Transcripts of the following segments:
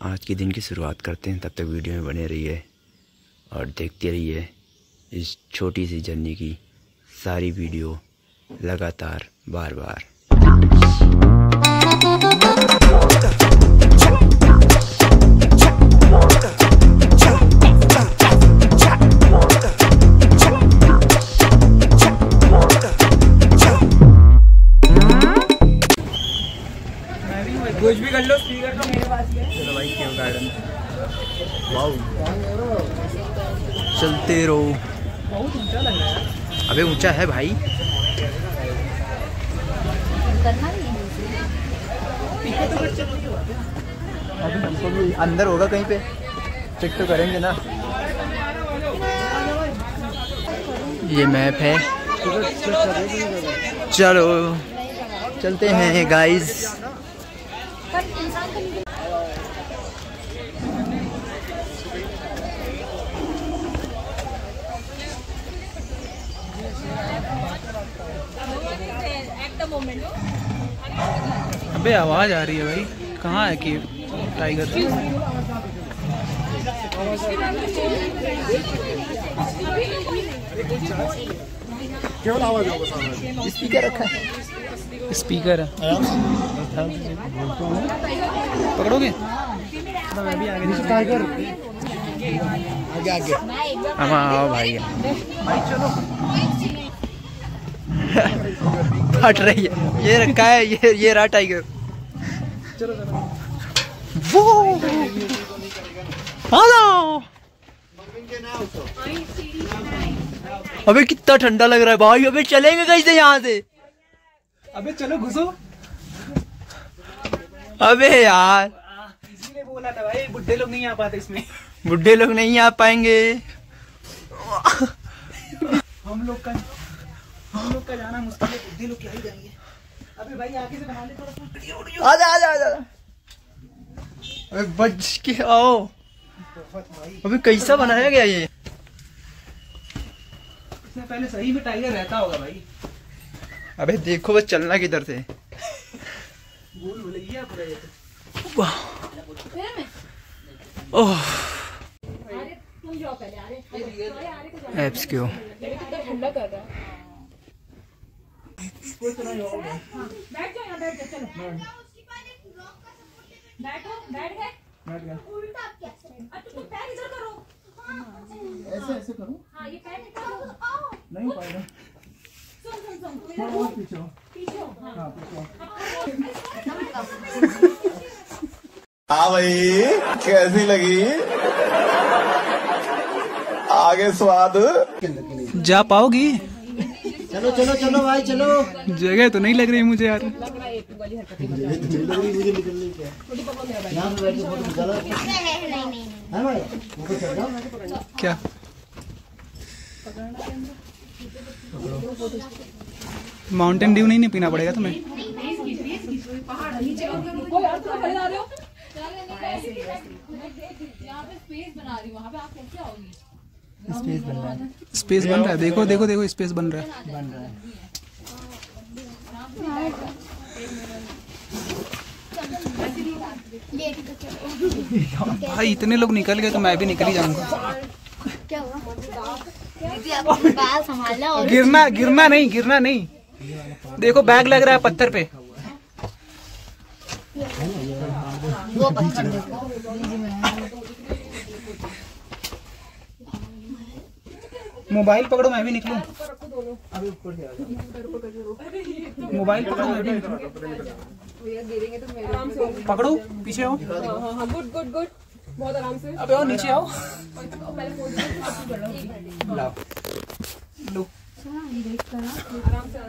आज के दिन की शुरुआत करते हैं। तब तक वीडियो में बने रहिए और देखते रहिए इस छोटी सी जर्नी की सारी वीडियो लगातार बार बार। कुछ भी कर लो, स्पीकर तो मेरे पास ही है। चलो भाई, केव गार्डन। वाओ, चलते रहो। बहुत ऊंचा लग रहा है। अबे ऊंचा है भाई। अभी हमको भी अंदर होगा कहीं पे, चेक तो करेंगे ना। ये मैप है, चलो चलते हैं गाइस। अबे आवाज आ रही है भाई, कहाँ है केव टाइगर? केवल आवाज होगा। स्पीकर रखा है, स्पीकर है। पकड़ोगे? मैं भी आगे। टाइगर आगे आगे। हम आओ भाई। भाई चलो। हट रही है, ये रखा है, ये रहा टाइगर। चलो चलो। वो हेलो। अबे कितना ठंडा लग रहा है भाई। अबे चलेंगे कैसे यहाँ से? अबे चलो घुसो। अबे यार, इसीलिए बोला था भाई, बुड्ढे लोग नहीं आ पाते इसमें। बुड्ढे लोग नहीं आ पाएंगे। हम लोग का जाना मुश्किल है, बुड्ढे लोग क्या ही जाएंगे। अबे भाई आगे से बना ले थोड़ा सा। आजा आजा आजा। अबे बच के आओ। अबे कैसा बनाया गया ये? इससे पहले सही में टाइगर रहता होगा भाई। अबे देखो बस चलना किधर से। भूल भुलैया पूरा ये तो। ओह, एप्स क्यों? ठंडा कर रहा है। बैठ जाओ यहाँ, बैठ जाओ, चलो बैठो, बैठ गए। उल्टा तुम पैर इधर करो। ऐसे ऐसे करो। हाँ, ये पैर निकालो। नहीं पाएगा। सुन पीछे हो। पीछे हो। हाँ पीछे हो। हाँ भाई, कैसी लगी? आगे स्वाद जा पाओगी? चलो चलो चलो भाई चलो। जगह तो नहीं लग रही मुझे यार। क्या माउंटेन ड्यू नहीं पीना पड़ेगा तुम्हें? स्पेस बन रहा है। देखो देखो देखो, स्पेस बन रहा है। भाई इतने लोग निकल गए तो मैं भी निकल ही जाऊंगा। क्या हुआ? बाल संभालना। और गिरना नहीं। देखो बैग लग रहा है पत्थर पे। वो पत्थर देखो। मोबाइल पकड़ो, मैं भी निकलूं। मोबाइल पकड़ो, मैं भी निकलूं। पकड़ो, पीछे आओ। गुड बहुत आराम से। अबे आओ, नीचे आओ। लाओ लो। आराम से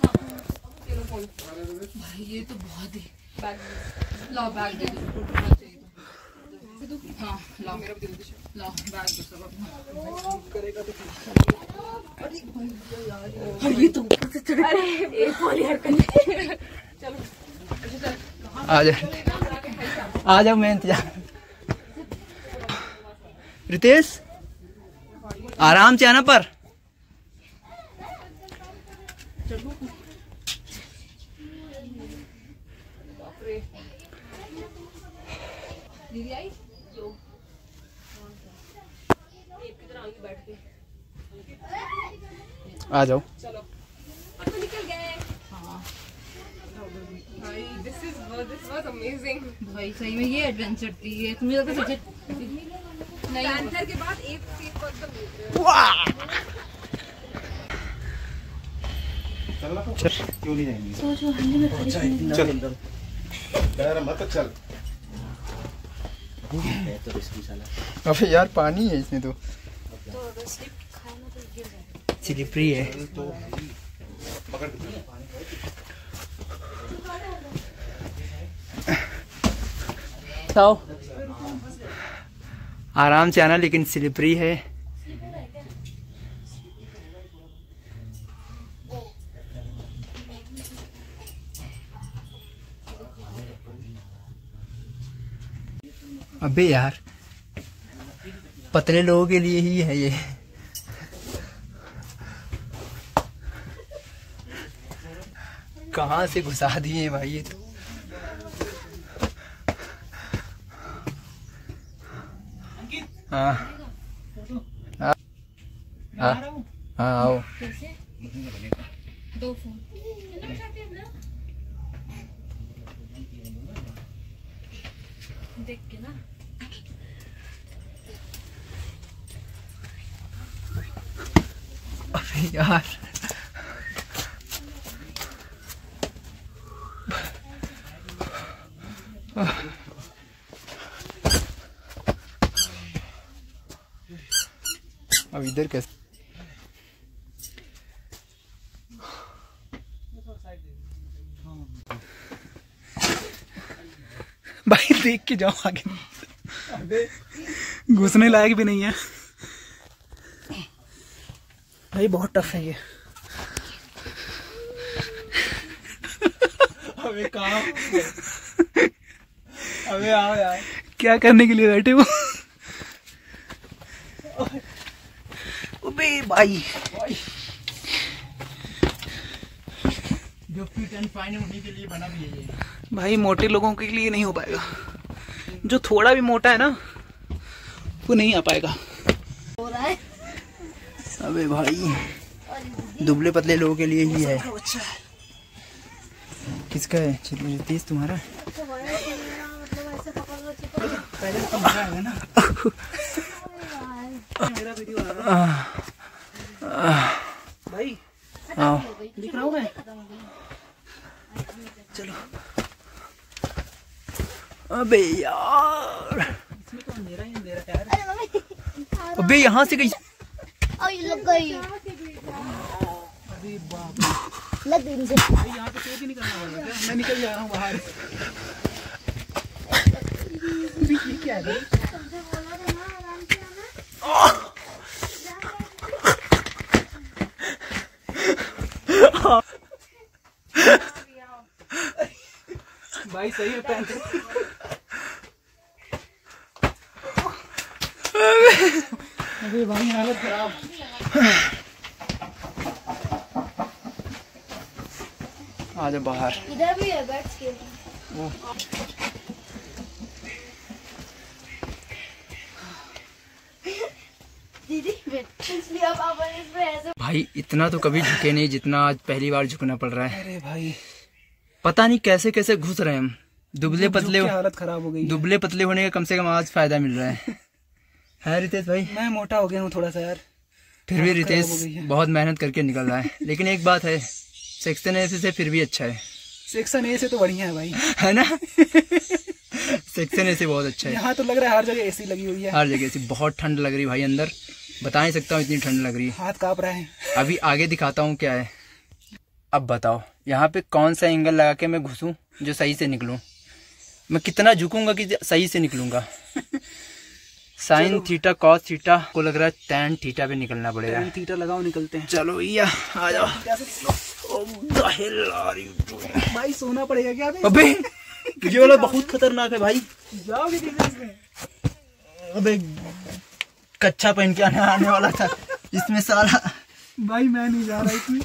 भाई ये तो बहुत ही लाओ बैग दे दो। हाँ लाओ, मेरा भी दे दो। लाओ बैग दो सब। करेगा तो ये तो अरे एक वाली हरकत। चलो आ जाओ, मैं इंतजार। रितेश आराम से आना पर। दीदी आई जो एक की तरह आगे बैठ के आ जाओ। चलो अब तो निकल गए। हाँ भाई दिस वाज अमेजिंग। भाई सही में ये एडवेंचर थी। ये तुम्हें तो सबसे नहीं पैंथर के बाद एक सीट पर एकदम क्यों नहीं जाएंगे? सोचो हल्ले में खड़ी चल मत चल। तो रिस्की साला। अबे यार पानी है इसमें तो स्लिपरी है। तो आराम से आना लेकिन स्लिपरी है। अबे यार पतले लोगों के लिए ही है ये। कहाँ से घुसा दिए भाई ये तो। हाँ हाँ हाँ आओ। दो फोन देख के ना। अबे यार अब इधर कैसे? भाई देख के जाओ आगे। अबे घुसने लायक भी नहीं है भाई, बहुत टफ है ये। अबे कहाँ? अबे आओ यार, क्या करने के लिए बैठे हो? अबे भाई जो फिट एंड फाइन है उन्हीं के लिए बना भी है ये भाई, मोटे लोगों के लिए नहीं हो पाएगा। जो थोड़ा भी मोटा है ना वो नहीं आ पाएगा। हो रहा है। अबे भाई दुबले पतले लोगों के लिए ही है। किसका है तेज? तुम्हारा? पहले तो मजा आएगा ना। मेरा वीडियो आ रहा है भाई। आओ दिख रहा हूँ मैं। चलो। अबे यार इसमें तो अंधेरा ही अंधेरा यार। अबे यहाँ से गई। लग गई। अरे बाप लग गई मुझे। यहाँ पे तेज ही निकलना होगा क्या? मैं निकल जा रहा हूँ बाहर। ये क्या है भाई? भाई सही है पैंट। अबे भाई हालत खराब। आ जाओ बाहर। इधर भी है बैठ के। दीदी इसलिए अब आप इसमें ऐसे। भाई इतना तो कभी झुके नहीं जितना आज पहली बार झुकना पड़ रहा है। अरे भाई पता नहीं कैसे कैसे घुस रहे हैं हम। दुबले पतले हालत खराब हो गई। दुबले पतले होने का कम से कम आज फायदा मिल रहा है रितेश भाई? मैं मोटा हो गया हूँ थोड़ा सा यार। फिर भी रितेश बहुत मेहनत करके निकल रहा है। लेकिन एक बात है, सेक्शन ए से फिर भी अच्छा है। सेक्शन ए से तो बढ़िया है भाई, है ना? सेक्शन ए से बहुत अच्छा है। यहाँ तो लग रहा है हर जगह एसी लगी हुई है। हर जगह एसी। बहुत ठंड लग रही भाई अंदर, बता नहीं सकता हूँ इतनी ठंड लग रही है। हाथ कांप रहा है। अभी आगे दिखाता हूँ क्या है। अब बताओ यहाँ पे कौन सा एंगल लगा के मैं घुसूं जो सही से निकलूं? मैं कितना झुकूंगा कि सही से निकलूंगा? साइन थीटा कॉस थीटा को लग रहा है टैन थीटा पे निकलना पड़ेगा। थीटा लगाओ निकलते हैं। चलो भैया आ जाओ। भाई सोना पड़ेगा क्या? अबे ये वाला बहुत खतरनाक है भाई। जाओगे इसमें? अबे कच्चा पहन के आने वाला था इसमें साला। भाई मैं नहीं जा रहा इसमें।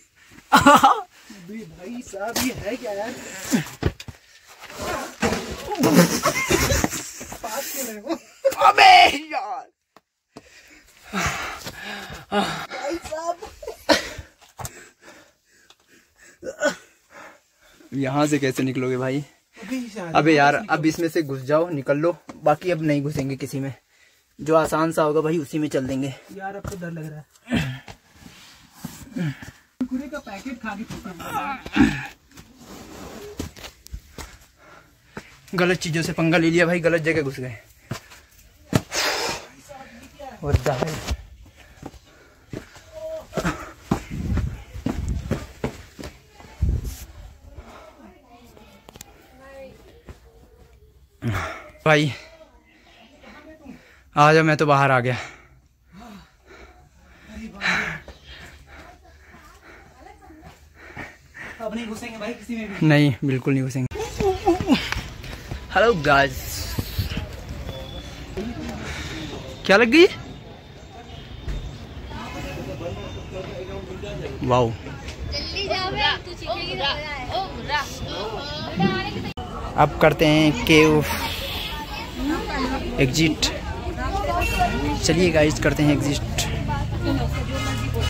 भाई साहब ये है क्या यार? अबे यार यहाँ से कैसे निकलोगे भाई? अबे यार अब इसमें से घुस जाओ, निकल लो, बाकी अब नहीं घुसेंगे किसी में। जो आसान सा होगा भाई उसी में चल देंगे। यार अब तो डर लग रहा है। कुरकुरे का पैकेट खा के गलत चीजों से पंगा ले लिया भाई, गलत जगह घुस गए। भाई आ जाओ, मैं तो बाहर आ गया। अब नहीं घुसेंगे भाई किसी में भी? नहीं, बिल्कुल नहीं घुसेंगे। हेलो गाइस, क्या लग गई? वाओ, अब करते हैं केव एग्जिट। चलिए गाइस करते हैं एग्जिट।